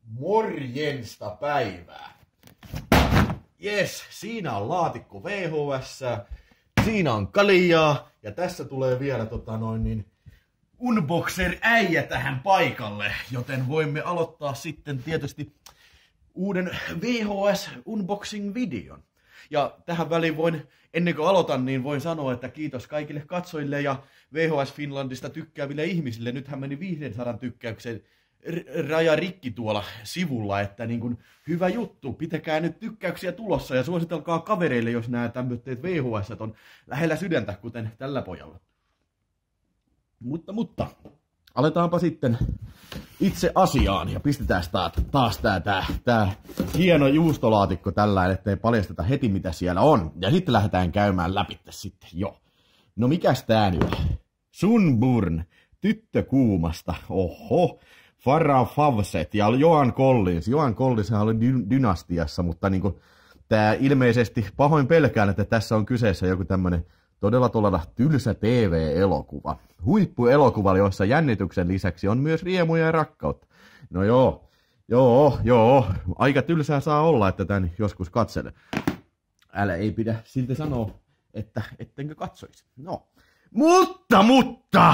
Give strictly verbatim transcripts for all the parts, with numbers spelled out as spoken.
Morjensta päivää. Jes, siinä on laatikko V H S, siinä on kaljaa ja tässä tulee vielä tota noin niin unboxer-äijä tähän paikalle, joten voimme aloittaa sitten tietysti uuden V H S-unboxing-videon. Ja tähän väliin voin, ennen kuin aloitan, niin voin sanoa, että kiitos kaikille katsojille ja V H S Finlandista tykkääville ihmisille. Nythän meni viisisataa tykkäyksen raja rikki tuolla sivulla, että niin kuin, hyvä juttu, pitäkää nyt tykkäyksiä tulossa ja suositelkaa kavereille, jos nämä tämmöiset V H S on lähellä sydäntä, kuten tällä pojalla. Mutta, mutta, aletaanpa sitten itse asiaan ja pistetään taas, taas tää, tää, tää hieno juustolaatikko tällä, ettei paljasteta heti mitä siellä on. Ja sitten lähdetään käymään läpi sitten, joo. No mikäs tää nyt on? Sunburn, tyttö kuumasta, oho. Farrah Fawcett ja Joan Collins. Joan Collins oli dy- dynastiassa, mutta niinku, tää ilmeisesti pahoin pelkään, että tässä on kyseessä joku tämmönen todella todella tylsä T V-elokuva. Huippuelokuva, jossa jännityksen lisäksi on myös riemuja ja rakkautta. No joo, joo, joo, aika tylsää saa olla, että tän joskus katselen. Älä ei pidä silti sanoa, että ettenkö katsoisi. No, mutta, mutta!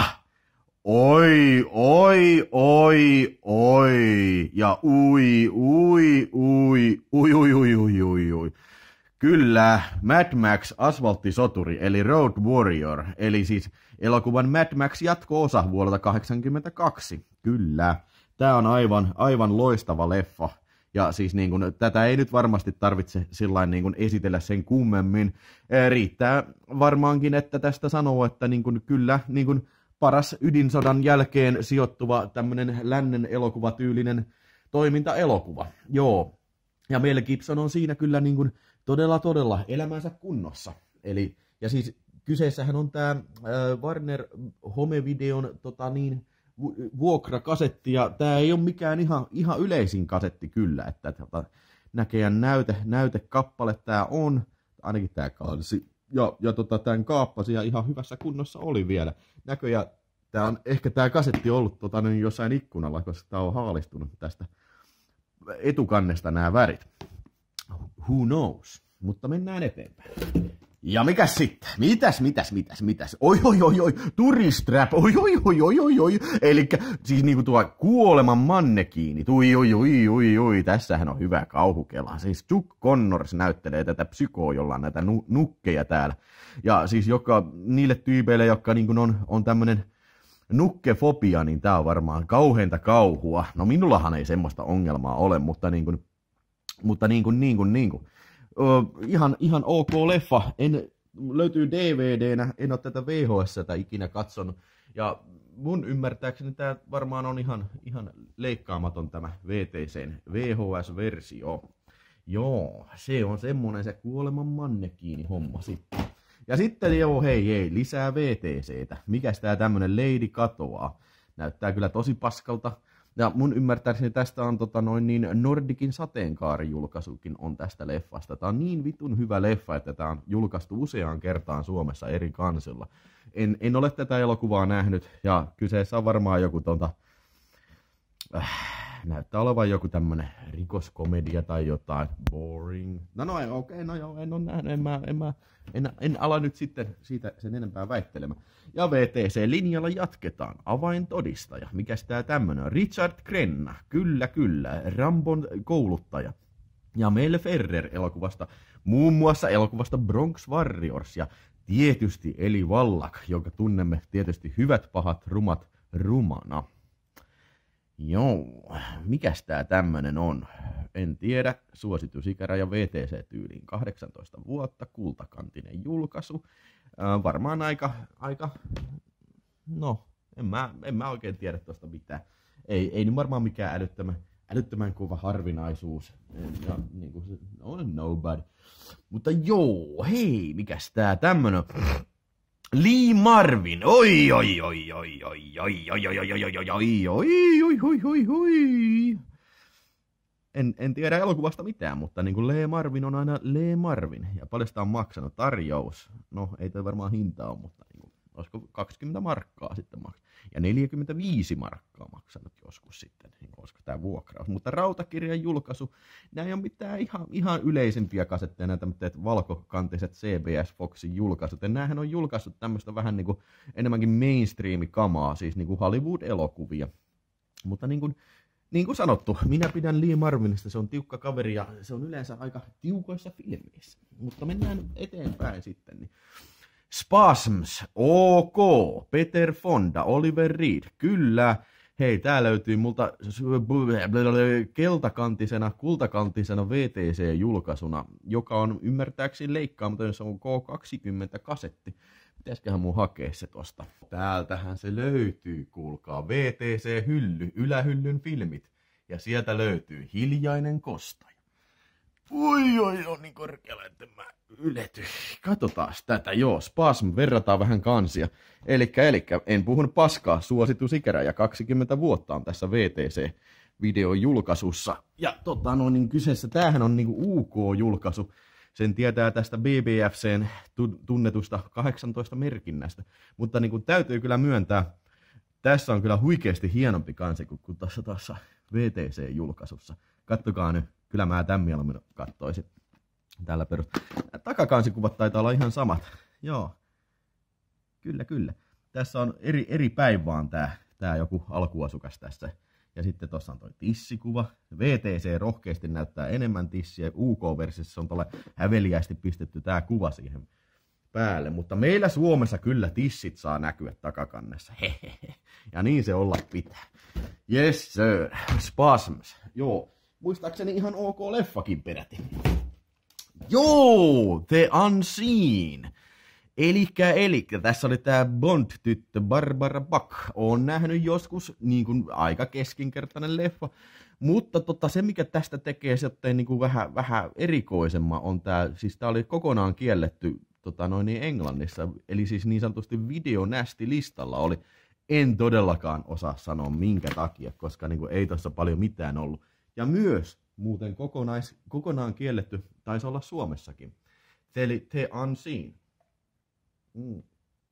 Oi, oi, oi, oi, ja ui, ui, ui, ui, ui, ui, ui, ui, ui. Kyllä, Mad Max Asfalttisoturi, eli Road Warrior, eli siis elokuvan Mad Max jatko-osa vuodelta kahdeksankymmentäkaksi. Kyllä, tää on aivan, aivan loistava leffa. Ja siis niin kun, tätä ei nyt varmasti tarvitse sillain niin kun esitellä sen kummemmin. Riittää varmaankin, että tästä sanoo, että niin kun, kyllä, niin kun, paras ydinsodan jälkeen sijoittuva tämmönen lännen elokuvatyylinen toimintaelokuva. Joo. Ja Mel Gibson on siinä kyllä niin kuin todella todella elämänsä kunnossa. Eli, ja siis kyseessähän on tää äh, Warner Home-videon tota niin, vuokrakasetti, ja tää ei ole mikään ihan, ihan yleisin kasetti kyllä, että tota, näköjään näyte, näytekappale tää on, ainakin tää kansi. Ja, ja tota, tämän kaappasi ja ihan hyvässä kunnossa oli vielä. Näköjään tää on ehkä tää kasetti ollut tota, niin jossain ikkunalla, koska tää on haalistunut tästä etukannesta nämä värit. Who knows? Mutta mennään eteenpäin. Ja mikäs sitten? Mitäs, mitäs, mitäs, mitäs? Oi, oi, oi, oi, turistrap, oi, oi, oi, oi, oi, oi. Elikkä siis niinku tuo kuoleman mannekiini, oi, oi, oi, oi, oi, tässähän on hyvä kauhukela. Siis Chuck Connors näyttelee tätä psykoa, jolla on näitä nu- nukkeja täällä. Ja siis joka, niille tyypeille, jotka niinku on, on tämmönen nukkefobia, niin tää on varmaan kauheinta kauhua. No minullahan ei semmoista ongelmaa ole, mutta niinku, mutta niinku, niinku, niinku. Uh, ihan, ihan ok leffa, en, löytyy D V D-nä, en ole tätä V H S:tä ikinä katsonut, ja mun ymmärtääkseni tämä varmaan on ihan, ihan leikkaamaton tämä V T C:n V H S-versio. Joo, se on semmonen se kuoleman mannekiini homma sitten. Ja sitten joo, hei hei, lisää V T C:tä. Mikäs tää tämmönen Lady katoaa? Näyttää kyllä tosi paskalta. Ja mun ymmärtääkseni tästä on tota noin niin Nordikin sateenkaarijulkaisukin on tästä leffasta. Tää on niin vitun hyvä leffa, että tää on julkaistu useaan kertaan Suomessa eri kansilla. En, en ole tätä elokuvaa nähnyt ja kyseessä on varmaan joku tonta... Äh, näyttää olevan joku tämmönen rikoskomedia tai jotain. Boring. No no okei, okay, no joo, en ole nähnyt, en mä, en mä, en, en ala nyt sitten siitä sen enempää väittelemään. Ja V T C-linjalla jatketaan. Avaintodistaja. Mikäs tää tämmönen on? Richard Crenna. Kyllä, kyllä. Rambon kouluttaja. Ja Mel Ferrer-elokuvasta. Muun muassa elokuvasta Bronx Warriors. Ja tietysti Eli Wallach, jonka tunnemme tietysti hyvät pahat rumat rumana. Joo, mikäs tää tämmönen on? En tiedä. Suositusikäraja V T C-tyyliin kahdeksantoista vuotta, kultakantinen julkaisu. Äh, varmaan aika, aika, no, en mä, en mä oikein tiedä tosta mitään. Ei, ei nyt varmaan mikään älyttömän, älyttömän kova harvinaisuus. Ja, niin kuin se, no, nobody. Mutta joo, hei, mikäs tää tämmönen on? Lee Marvin, oi oi oi oi oi oi oi oi oi oi oi oi oi oi oi oi. En, en tiedä elokuvasta mitään, mutta niin kuin Lee Marvin on aina Lee Marvin. Ja paljon sitä on maksanut? Tarjous. No, ei toi varmaan hinta ole, mutta niin kuin, olisiko kaksikymmentä markkaa sitten maksaa. ja neljäkymmentäviisi markkaa maksanut joskus sitten, koska tämä vuokraus. Mutta rautakirjan julkaisu, nämä ei ole mitään ihan, ihan yleisimpiä kasetteja, nämä tämmöiset valkokantiset C B S Foxin julkaisut. Ja näähän on julkaissut tämmöistä vähän niin kuin enemmänkin mainstream-kamaa, siis niin kuin Hollywood-elokuvia. Mutta niin kuin, niin kuin sanottu, minä pidän Lee Marvinista, se on tiukka kaveri ja se on yleensä aika tiukoissa filmeissä. Mutta mennään eteenpäin sitten. Niin. Spasms, ok, Peter Fonda, Oliver Reed, kyllä. Hei, tää löytyy multa keltakantisena, kultakantisena V T C-julkaisuna, joka on ymmärtääkseni leikkaamaton, se on K kaksikymmentä-kasetti. Pitäisiköhän mun hakea se tosta? Täältähän se löytyy, kuulkaa, V T C-hylly, ylähyllyn filmit. Ja sieltä löytyy Hiljainen kostaja. Oi, oi, on niin korkealla, että mä yletyn. Katsotaan tätä, joo, Spasm, verrataan vähän kansia. Elikkä, elikkä, en puhunut paskaa, suositusikerä ja kaksikymmentä vuotta on tässä V T C-videon julkaisussa. Ja tota, no niin kyseessä, tämähän on niinku U K-julkaisu. Sen tietää tästä B B F C:n tunnetusta kahdeksantoista merkinnästä. Mutta niin kuin täytyy kyllä myöntää, tässä on kyllä huikeasti hienompi kansi kuin, kuin tuossa, tuossa V T C-julkaisussa. Kattokaa nyt, kyllä mä tämän mieluummin kattoisin tällä perusteella. Takakansikuvat taitaa olla ihan samat. Joo, kyllä, kyllä. Tässä on eri, eri päin vaan tää, tää joku alkuasukas tässä. Ja sitten tuossa on toi tissikuva. V T C rohkeasti näyttää enemmän tissiä. U K-versiossa on tuolle häveliästi pistetty tää kuva siihen päälle. Mutta meillä Suomessa kyllä tissit saa näkyä takakannessa. Hehehe. Ja niin se olla pitää. Yes sir. Spasms. Joo. Muistaakseni ihan ok leffakin peräti. Joo. The Unseen. Elikkä, elikkä, tässä oli tää Bond-tyttö Barbara Buck. Oon nähnyt joskus niin kuin aika keskinkertainen leffa. Mutta tota, se, mikä tästä tekee sitten niin kuin vähän, vähän erikoisemman, on tää, siis tää oli kokonaan kielletty tota, noin niin Englannissa. Eli siis niin sanotusti videonästi-listalla oli. En todellakaan osaa sanoa minkä takia, koska niin kuin ei tossa paljon mitään ollut. Ja myös muuten kokonais, kokonaan kielletty, taisi olla Suomessakin. Eli The Unseen. Mm.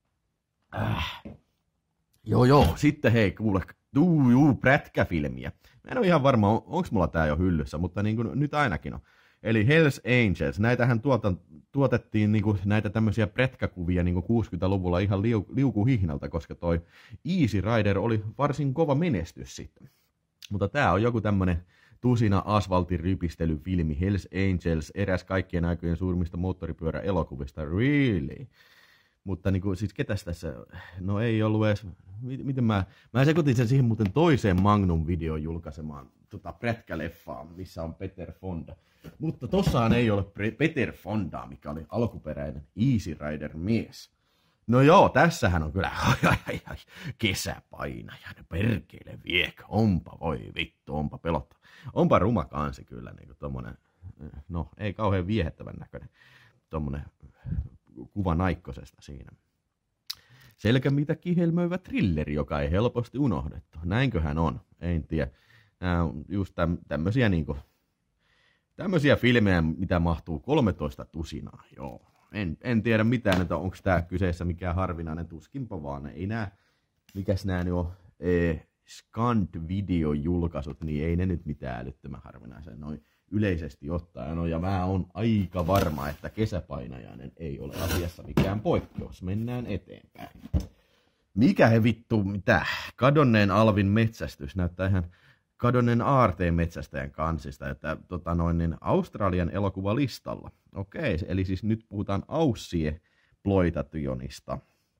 Äh. Joo joo, sitten hei kuule, tuu juu, prätkäfilmiä. Mä en ole ihan varma, on, onks mulla tää jo hyllyssä, mutta niin kuin nyt ainakin on. Eli Hells Angels, näitähän tuota, tuotettiin niin kuin näitä tämmöisiä prätkäkuvia niin kuin kuusikymmentäluvulla ihan liu, liukuhihnalta, koska toi Easy Rider oli varsin kova menestys sitten. Mutta tää on joku tämmönen tusina asfaltin rypistelyfilmi, Hells Angels, eräs kaikkien aikojen suurimmista moottoripyöräelokuvista, really? Mutta niin kuin, siis ketäs tässä, no ei ollut edes, miten mä, mä sekoitin sen siihen muuten toiseen Magnum-videon julkaisemaan tota prätkäleffaa, missä on Peter Fonda. Mutta tossaan ei ole Peter Fonda, mikä oli alkuperäinen Easy Rider mies. No joo, tässähän on kyllä ai, ai, ai, ai, kesäpainajan, perkele viekö, onpa voi vittu, onpa pelottava. Onpa ruma kansi kyllä, niin kuin tommonen, no ei kauhean viehettävän näköinen, tommonen kuva Naikkosesta siinä. Selkämitä kihelmöivä thrilleri, joka ei helposti unohdettu. Näinköhän on, en tiedä. Nämä on just täm, tämmösiä niinku, tämmösiä filmejä, mitä mahtuu kolmetoista tusinaa, joo. En, en tiedä mitään, että onko tää kyseessä mikään harvinainen, tuskinpa vaan. Ei nää, mikäs nää nyt on, e, Scand-videojulkaisut, niin ei ne nyt mitään älyttömän harvinaisen noin yleisesti ottaen on. Ja mä oon aika varma, että kesäpainajainen ei ole asiassa mikään poikkeus. Mennään eteenpäin. Mikä he vittu, mitä? Kadonneen Alvin metsästys näyttää ihan kadonneen aarteen metsästäjän kansista, että tota noin, niin Australian elokuvalistalla. Okei, eli siis nyt puhutaan Aussie Ploitationista.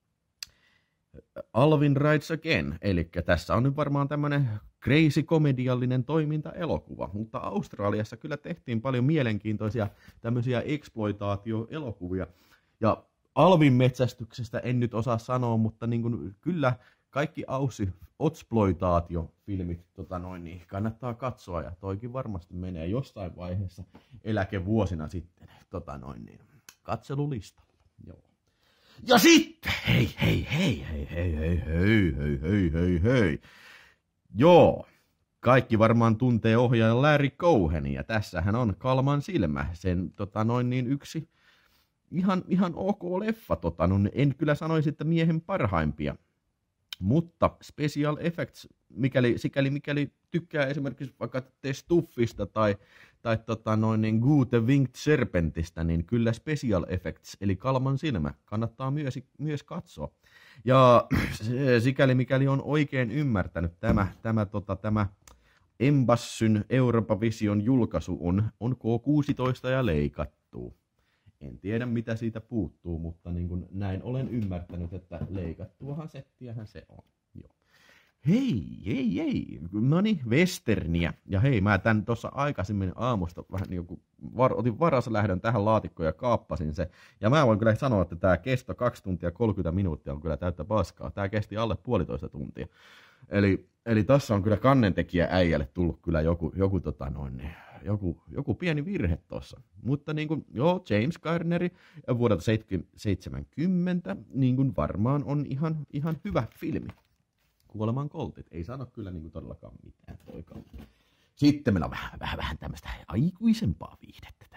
Alvin Rides Again, eli tässä on nyt varmaan tämmönen crazy-komediallinen toiminta-elokuva, mutta Australiassa kyllä tehtiin paljon mielenkiintoisia tämmöisiä exploitaatioelokuvia. Ja Alvin metsästyksestä en nyt osaa sanoa, mutta niin kuin, kyllä kaikki Aussie exploitaatiofilmit tota noin, niin kannattaa katsoa, ja toikin varmasti menee jossain vaiheessa eläkevuosina sitten tota noin, niin, katselulistalla. Joo. Ja sitten, hei, hei, hei, hei, hei, hei, hei, hei, hei, hei, hei. Joo, kaikki varmaan tuntee ohjaajan Larry Cohenia, ja tässähän on Kalman silmä, sen tota noin niin yksi ihan, ihan ok leffa, tota, no, en kyllä sanoisi, että miehen parhaimpia. Mutta special effects, mikäli, sikäli mikäli tykkää esimerkiksi vaikka The Stuffista tai, tai tota noin, niin Gute Winged Serpentistä, niin kyllä special effects, eli Kalman silmä, kannattaa myös, myös katsoa. Ja sikäli mikäli on oikein ymmärtänyt, tämä, tämä, tota, tämä Embassyn Euroopan Vision julkaisu on, on K kuusitoista ja leikattu. En tiedä mitä siitä puuttuu, mutta niin kuin näin olen ymmärtänyt, että leikattuahan settiähän se on. Joo. Hei, hei, hei, no niin, westerniä. Ja hei, mä tän tuossa aikaisemmin aamusta vähän niin kuin var, otin varaslähdön tähän laatikkoon ja kaappasin se. Ja mä voin kyllä sanoa, että tää kesto kaksi tuntia kolmekymmentä minuuttia on kyllä täyttä paskaa. Tää kesti alle puolitoista tuntia. Eli, eli tässä on kyllä kannentekijä äijälle tullut kyllä joku, joku, tota noin, joku, joku pieni virhe tossa. Mutta niin kuin, joo, James Garneri vuodelta seitsemänkymmentä, niin kuin varmaan on ihan, ihan hyvä filmi. Kuoleman koltit. Ei sano kyllä niin kuin todellakaan mitään toikaan. Sitten meillä on vähän, vähän, vähän tämmöistä aikuisempaa viihdettä.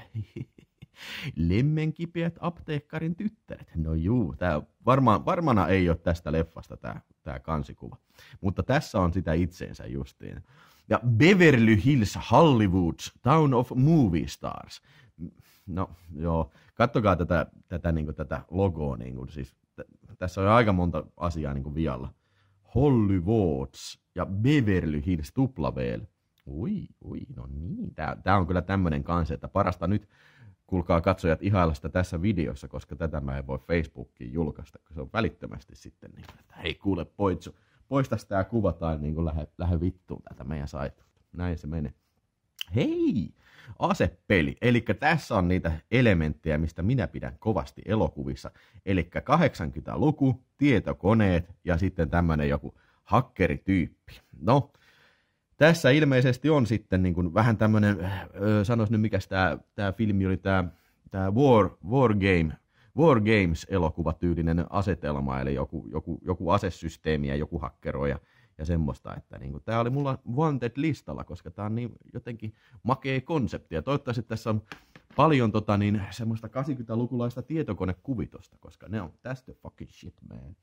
Lemmenkipeät apteekkarin tyttäret. No juu, tää varmaan, varmana ei ole tästä leffasta tää, tää kansikuva. Mutta tässä on sitä itseensä justiin. Ja Beverly Hills Hollywoods Town of Movie Stars. No joo, kattokaa tätä, tätä, niin kuin, tätä logoa. Niin kuin, siis, t- tässä on aika monta asiaa niin kuin vialla. Hollywoods ja Beverly Hills tuplavel. Ui, ui, no niin. Tää, tää on kyllä tämmönen kanssa, että parasta nyt kuulkaa katsojat ihailla sitä tässä videossa, koska tätä mä en voi Facebookiin julkaista, kun se on välittömästi sitten niin, että hei kuule poitsu, poista tää kuva tai niin kuin lähde, lähde vittuun täältä meidän saitolta. Näin se menee. Hei! Asepeli. Eli tässä on niitä elementtejä, mistä minä pidän kovasti elokuvissa. Eli kahdeksankymmentäluku, tietokoneet ja sitten tämmönen joku hakkerityyppi. No, tässä ilmeisesti on sitten niin kuin vähän tämmönen, öö, sanois nyt mikäs tää, tää filmi oli, tää, tää War, War Game, War Games-elokuvatyylinen asetelma, eli joku, joku, joku asesysteemi ja joku hakkeroja. Ja semmoista, että niin tämä oli mulla Wanted-listalla, koska tämä on niin jotenkin makea konsepti. Ja toivottavasti tässä on paljon tota, niin, semmoista kahdeksankymmentälukulaista tietokonekuvitosta, koska ne on tästä fucking shit, man.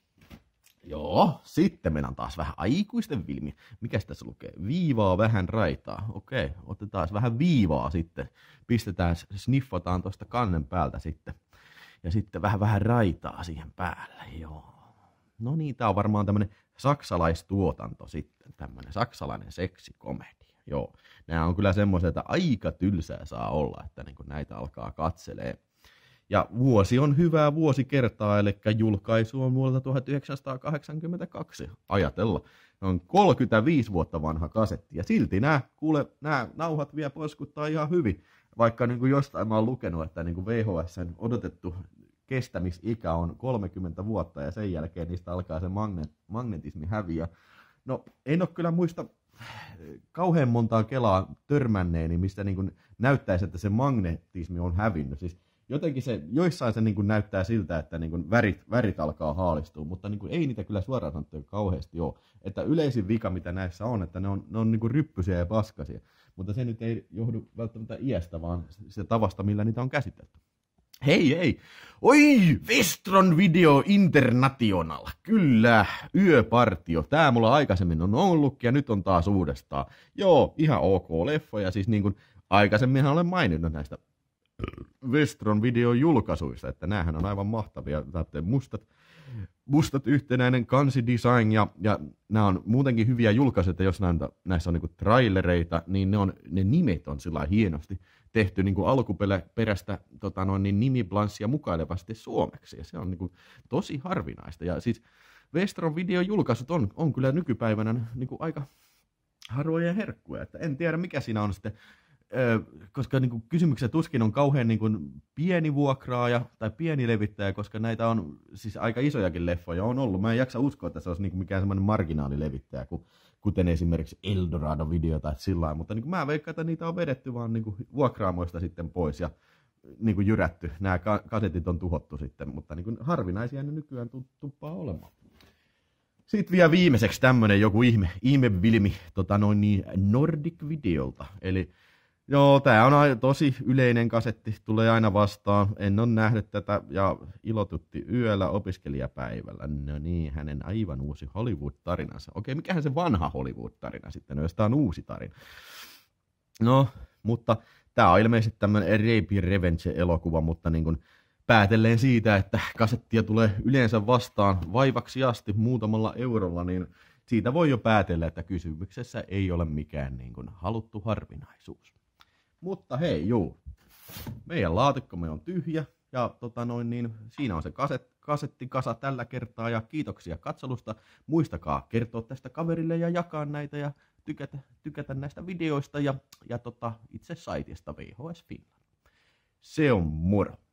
Joo, sitten meillä on taas vähän aikuisten filmi. Mikäs tässä lukee? Viivaa vähän raitaa. Okei, otetaan vähän viivaa sitten. Pistetään, sniffataan tuosta kannen päältä sitten. Ja sitten vähän vähän raitaa siihen päälle, joo. No niin, tää on varmaan tämmönen saksalaistuotanto sitten, tämmönen saksalainen seksikomedia. Joo, nämä on kyllä semmoisia, että aika tylsää saa olla, että niin näitä alkaa katselee. Ja vuosi on hyvää vuosikertaa, eli julkaisu on vuodelta tuhatyhdeksänsataakahdeksankymmentäkaksi. Ajatella, ne on kolmekymmentäviisi vuotta vanha kasetti, ja silti nämä, kuule, nämä nauhat vielä poskuttaa ihan hyvin. Vaikka niin kuin jostain mä oon lukenut, että niin kuin V H S:n odotettu kestämisikä on kolmekymmentä vuotta ja sen jälkeen niistä alkaa se magne- magnetismi häviä. No en ole kyllä muista kauhean montaa kelaa törmänneeni, mistä niin kuin näyttäisi, että se magnetismi on hävinnyt. Siis jotenkin se, joissain se niin kuin näyttää siltä, että niin kuin värit, värit alkaa haalistua, mutta niin kuin ei niitä kyllä suoraan sanottuja kauheasti ole. Että yleisin vika, mitä näissä on, että ne on, ne on niin kuin ryppysiä ja paskasia. Mutta se nyt ei johdu välttämättä iästä, vaan se tavasta, millä niitä on käsitelty. Hei, hei! Oi, Westron Video International. Kyllä, yöpartio. Tää mulla aikaisemmin on ollutkin ja nyt on taas uudestaan. Joo, ihan ok leffoja. Siis niin kuin aikaisemminhan olen maininnut näistä Westron Video julkaisuista, että näähän on aivan mahtavia. Saatte mustat, mustat yhtenäinen kansidesign ja, ja nämä on muutenkin hyviä julkaisuja, jos näissä on niinku trailereita, niin ne, on, ne nimet on sillä hienosti tehty niin kuin alkuperäistä tota noin, niin nimiplanssia mukailevasti suomeksi, ja se on niin kuin tosi harvinaista. Ja siis Westron Videon julkaisut on, on kyllä nykypäivänä niin kuin aika harvoja herkkuja, että en tiedä mikä siinä on sitten, koska niin kuin kysymykset tuskin on kauhean niin kuin pieni vuokraaja tai pieni levittäjä, koska näitä on siis aika isojakin leffoja on ollut. Mä en jaksa uskoa, että se olisi niin kuin mikään semmoinen marginaalilevittäjä, kuten esimerkiksi Eldorado-video tai sillä lailla, mutta niin kuin mä veikkaan, että niitä on vedetty vaan niin kuin vuokraamoista sitten pois ja niin kuin jyrätty. Nämä kasetit on tuhottu sitten, mutta niin kuin harvinaisia ne nykyään tuppaa olemaan. Sitten vielä viimeiseksi tämmönen joku ihme, ihmevilmi tota noin niin Nordic Videolta, eli Joo, tää on ai- tosi yleinen kasetti, tulee aina vastaan. En ole nähnyt tätä ja ilotutti yöllä opiskelijapäivällä. No niin, hänen aivan uusi Hollywood-tarinansa. Okei, mikähän se vanha Hollywood-tarina sitten on, jos tää on uusi tarina. No, mutta tää on ilmeisesti tämmönen Rape Revenge-elokuva, mutta niin kun päätellen siitä, että kasettia tulee yleensä vastaan vaivaksi asti muutamalla eurolla, niin siitä voi jo päätellä, että kysymyksessä ei ole mikään niin kuin haluttu harvinaisuus. Mutta hei, juu, meidän laatikkomme on tyhjä ja tota noin, niin, siinä on se kaset, kasettikasa tällä kertaa ja kiitoksia katselusta. Muistakaa kertoa tästä kaverille ja jakaa näitä ja tykätä, tykätä näistä videoista ja, ja tota, itse saitista V H S Finland. Se on moro.